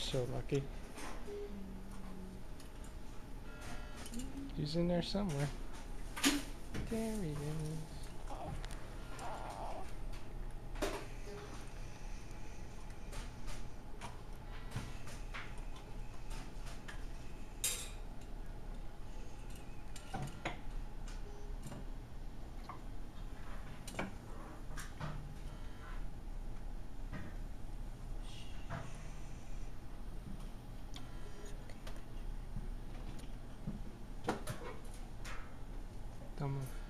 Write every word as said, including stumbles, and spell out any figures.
so lucky. He's in there somewhere. There he is. Don't move.